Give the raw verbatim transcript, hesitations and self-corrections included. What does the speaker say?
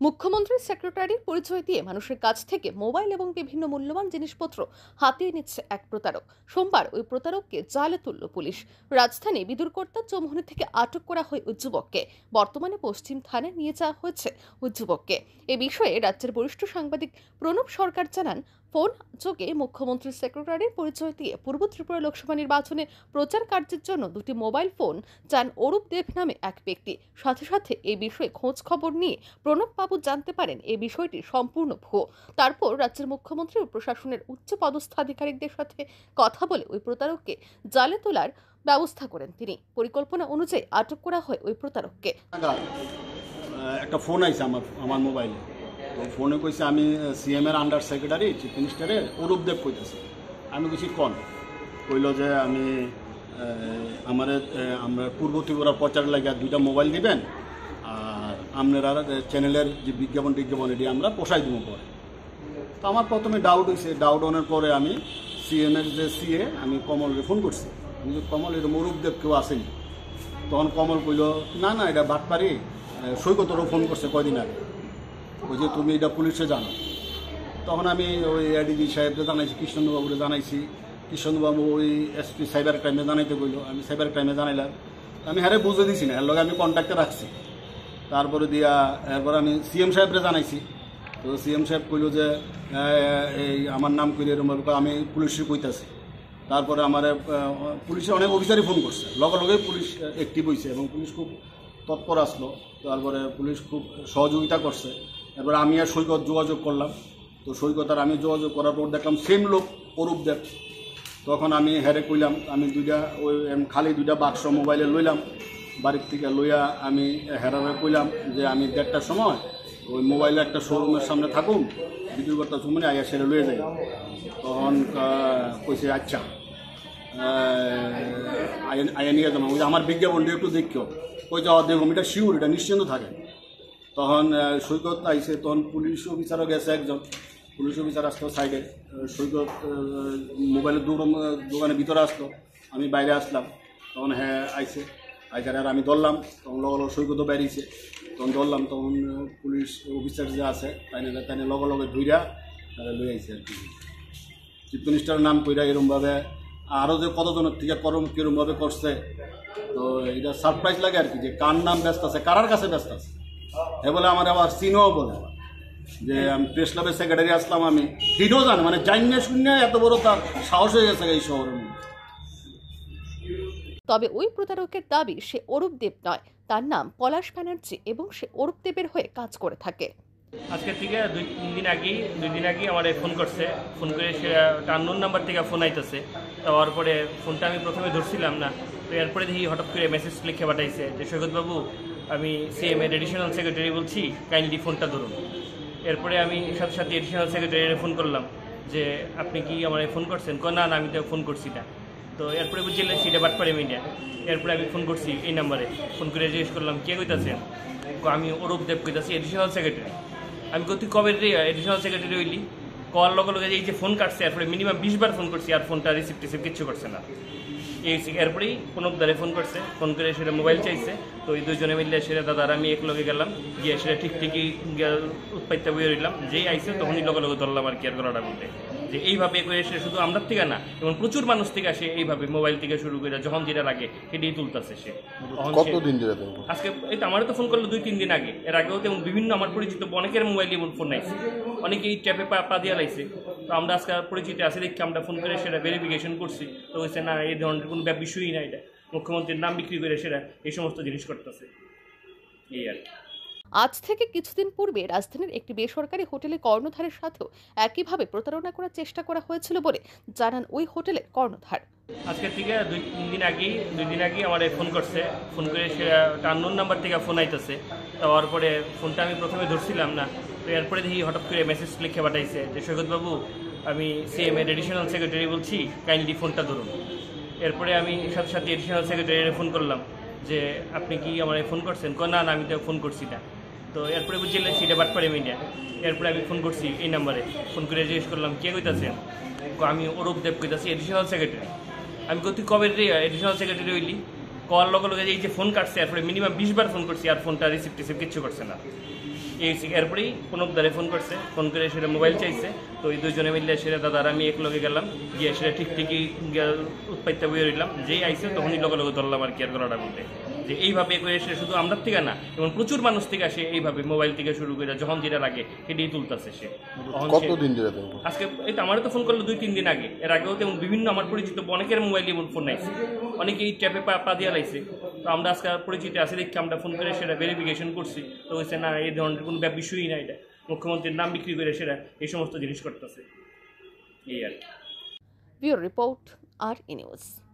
মুখ্যমন্ত্রীর সেক্রেটারির পরিচয় দিয়ে মানুষের কাছ থেকে মোবাইল এবং বিভিন্ন মূল্যবান জিনিসপত্র হাতিয়ে নিচ্ছে এক প্রতারক। সোমবার ওই প্রতারককে জালে তুলল পুলিশ। রাজধানী বিদুরকর্তা চৌমুহনী থেকে আটক করা হয় ওই যুবককে। বর্তমানে পশ্চিম থানায় নিয়ে যাওয়া হয়েছে ওই যুবককে। এ বিষয়ে রাজ্যের বরিষ্ঠ সাংবাদিক প্রণব সরকার জানান, ফোন যোগে মুখ্যমন্ত্রীর সেক্রেটারির পরিচয় দিয়ে পূর্ব ত্রিপুরা লোকসভা নির্বাচনে প্রচার কার্যের জন্য দুটি মোবাইল ফোন চান অরূপ দেব নামে এক ব্যক্তি। সাথে সাথে এই বিষয়ে খোঁজ খবর নিয়ে প্রণব বাবু জানতে পারেন এই বিষয়টি সম্পূর্ণ ভুয়ো। তারপর রাজ্যের মুখ্যমন্ত্রী ও প্রশাসনের উচ্চ পদস্থ আধিকারিকদের সাথে কথা বলে ওই প্রতারককে জালে তোলার ব্যবস্থা করেন তিনি। পরিকল্পনা অনুযায়ী আটক করা হয় ওই প্রতারককে। একটা ফোন আইছে আমার আমার মোবাইলে। তো ফোনে কইছে আমি সিএম এর আন্ডার সেক্রেটারি চিফ মিনিস্টারে অরূপ দেব কইতেছি। আমি কিছু কন কইল যে আমি আমার আমরা পূর্ব ত্রিপুরা প্রচার লাগিয়া দুইটা মোবাইল দিবেন, আর আপনারা চ্যানেলের যে বিজ্ঞাপন টিজ্ঞাপন এটি আমরা পোষাই দেবো পরে। তো আমার প্রথমে ডাউট হয়েছে, ডাউট হওয়ার পরে আমি সিএম এর যে সিএ আমি কমলকে ফোন করছি। আমি যে কমল এরকম অরূপ দেব কেউ আসেনি। তখন কমল কইল না না এটা বাটপারি, সৈকতরও ফোন করছে কয়দিন আগে, ওই যে তুমি এটা পুলিশে জানো। তখন আমি ওই এডিজি সাহেবকে জানাইছি, কৃষ্ণবাবুরে জানাইছি। কৃষ্ণবাবু ওই এসপি সাইবার ক্রাইমে জানাইতে কইল, আমি সাইবার ক্রাইমে জানাইলাম। আমি হ্যারে বুঝে দিছি না, এর লগে আমি কন্ট্যাক্টে রাখছি। তারপরে দিয়া এরপর আমি সিএম সাহেবরে জানাইছি। তো সিএম সাহেব কইল যে এই আমার নাম কইলে এরকম আমি পুলিশে কইতাছি। তারপরে আমার পুলিশে অনেক অফিসারই ফোন করছে, লগে লগেই পুলিশ অ্যাক্টিভ হয়েছে এবং পুলিশ খুব তৎপর আসলো। তারপরে পুলিশ খুব সহযোগিতা করছে। এবার আমি আর সৈকত যোগাযোগ করলাম। তো সৈকত আর আমি যোগাযোগ করার পর দেখলাম সেম লোক অরূপ দেব। তখন আমি হেরে কইলাম, আমি দুইটা ওই খালি দুইটা বাক্স মোবাইলে লইলাম বাড়ির থেকে, লইয়া আমি হেরারে কইলাম যে আমি দেড়টার সময় ওই মোবাইলে একটা শোরুমের সামনে থাকুন, বিদ্যুৎকর্তা চৌমুহনী আইয়া সেরে লইয়ে যাই। তখন কইছে আচ্ছা আইয়া নিয়ে যাবো, ওই আমার বিজ্ঞাপনটা একটু দেখিও। ওই যাওয়া দেখুন এটা শিওর, এটা নিশ্চিন্ত থাকে। তখন সৈকত আইসে, তখন পুলিশ অফিসারও গেছে একজন, পুলিশ অফিসার আসতো সাইডে। সৈকত মোবাইলের দোকানের ভিতরে আসতো, আমি বাইরে আসলাম। তখন হ্যাঁ আইসে, আইসার আর আমি ধরলাম। তখন লগ লগে সৈকতও বেরিয়েছে, তখন ধরলাম। তখন পুলিশ অফিসার যে আছে তাই না তাই লগে লগে ধুইরা তারা লই আইসে আর কি। চিফ মিনিস্টারের নাম কইরা এরমভাবে আরও যে কতজনের থেকে করম কীরমভাবে করছে। তো এটা সারপ্রাইজ লাগে আর কি, যে কার নাম ব্যস্ত আছে, কারার কাছে ব্যস্ত আছে। এ বলে আমার আবার চিনও বলে যে আমি প্রেস ক্লাবের সেক্রেটারি আসলাম, আমি হিডও জানে, মানে জান্য শূন্য এত বড় তার সাহস হয়ে গেছে এই শহরের মধ্যে। তবে ওই প্রতারকের দাবি সে অরূপ দেব নয়, তার নাম পলাশ ব্যানার্জি এবং সে অরূপ দেবের হয়ে কাজ করে থাকে। আজকের থেকে দুই তিন দিন আগেই দুই দিন আগেই আমার ফোন করছে। ফোন করে সে টান্নুর নাম্বার থেকে ফোন আইতেছে। তার পরে ফোনটা আমি প্রথমে ধরছিলাম না। তো এরপরে দেখি হঠাৎ করে মেসেজ লিখে পাঠাইছে যে সৈকতবাবু আমি সিএম এর এডিশনাল সেক্রেটারি বলছি, কাইন্ডলি ফোনটা ধরুন। এরপরে আমি সাথে সাথে এডিশনাল সেক্রেটারিকে ফোন করলাম যে আপনি কি আমার ফোন করছেন? না না আমি তো ফোন করছি না। তো এরপরে বুঝলে সেটা বাটপারে মিডিয়া। এরপরে আমি ফোন করছি এই নাম্বারে, ফোন করে জিজ্ঞেস করলাম কে কইতাছেন? আমি অরূপ দেব কইতাছি, এডিশনাল সেক্রেটারি। আমি তুই কবে এডিশনাল সেক্রেটারি হইলি? কল লগে লগে এই যে ফোন কাটছে, এরপরে মিনিমাম বিশ বার ফোন করছি, আর ফোনটা রিসিভ টিসিভ কিচ্ছু করছে না। এই এরপরেই প্রণবদারে ফোন করছে, ফোন করে সেটা মোবাইল চাইছে। তো এই দুজনে মিললে সেটা দাদা আর আমি এক লগে গেলাম, গিয়ে সেটা ঠিক ঠিকই উৎপাদিত বয়ে রইলাম। যেই আইসে তখনই লগে লগে ধরলাম আর কি আর গলাটা বলতে, যে এইভাবে করে সে শুধু আমরা থেকে না এবং প্রচুর মানুষ থেকে আসে এইভাবে মোবাইল থেকে শুরু করে যখন যেটা লাগে সেটাই তুলতেছে সে। কতদিন ধরে? আজকে এই তো আমারও তো ফোন করলো দুই তিন দিন আগে। এর আগেও তেমন বিভিন্ন আমার পরিচিত অনেকের মোবাইলে ফোন আইছে, অনেকেই ট্যাপে পা দিয়ে লাইছে। তো আমরা আজকে পরিচিত আছে দেখি আমরা ফোন করে সেটা ভেরিফিকেশন করছি। তো হয়েছে না এই ধরনের কোনো বিষয়ই না, এটা মুখ্যমন্ত্রীর নাম বিক্রি করে সেটা এই সমস্ত জিনিস করতেছে, এই আর কি। আজ থেকে কিছুদিন পূর্বে রাজধানীর একটি বেসরকারি হোটেলে কর্ণধারের সাথেও একইভাবে প্রতারণা করার চেষ্টা করা হয়েছিল বলে জানান ওই হোটেলের কর্ণধার। আজকের থেকে দুই তিন দিন আগেই দুই দিন আগেই আমার ফোন করছে, ফোন করে সে টান্নুর নাম্বার থেকে ফোন আইতেছে। তার পরে ফোনটা আমি প্রথমে ধরছিলাম না। তো এরপরে দেখি হঠাৎ করে মেসেজ লিখে পাঠাইছে যে সৈকতবাবু আমি সিএম এর এডিশনাল সেক্রেটারি বলছি, কাইন্ডলি ফোনটা ধরুন। এরপরে আমি সাথে সাথে এডিশনাল সেক্রেটারিকে ফোন করলাম যে আপনি কি আমার ফোন করছেন? না না আমি তো ফোন করছি না। তো এরপরে বুঝলে সেটা বাটপারে মিডিয়া। এরপরে আমি ফোন করছি এই নাম্বারে, ফোন করে জিজ্ঞেস করলাম কে কইতাছেন? আমি অরূপ দেব কইতাছি, এডিশনাল সেক্রেটারি। আমি তুই কবে এডিশনাল সেক্রেটারি হইলি? কল লগে লগে এই যে ফোন কাটছে, এরপরে মিনিমাম বিশ বার ফোন করছি, আর ফোনটা রিসিভ টিসিভ কিচ্ছু করছে না। এই এরপরেই প্রণবদারে ফোন করছে, ফোন করে সেটা মোবাইল চাইছে। তো এই দুজনে মিলে সেটা দাদার আমি এক লগে গেলাম, গিয়ে সেটা ঠিক ঠিকই উৎপাদিত বয়ে রইলাম। যেই আইসে তখনই লগে লগে ধরলাম আর কি আর গলাটা বলতে, যে এইভাবে করে সে শুধু আমরা থেকে না, এবং প্রচুর মানুষ থেকে আসে এইভাবে মোবাইল থেকে শুরু করে যখন যেটা লাগে সেটাই তুলতেছে সে। তখন সে- কতদিন ধরে তো আজকে এই তো আমারও তো ফোন করলো দুই তিন দিন আগে। এর আগেও তেমন বিভিন্ন আমার পরিচিত অনেকের মোবাইল দিয়ে ফোন আইছে, অনেকেই ট্যাপে পা পা দিয়ে লাইছে। তো আমরা আজকে পরিচিত আছি দেখি আমরা ফোন করে সেটা ভেরিফিকেশন করছি। তো হয়েছে না, এই ধরনের কোনো ব্যাপ বিষয়ই না, এটা মুখ্যমন্ত্রীর নাম বিক্রি করে সেটা এই সমস্ত জিনিস করতেছে, এই আর কি। ব্যুরো রিপোর্ট আর ই নিউজ।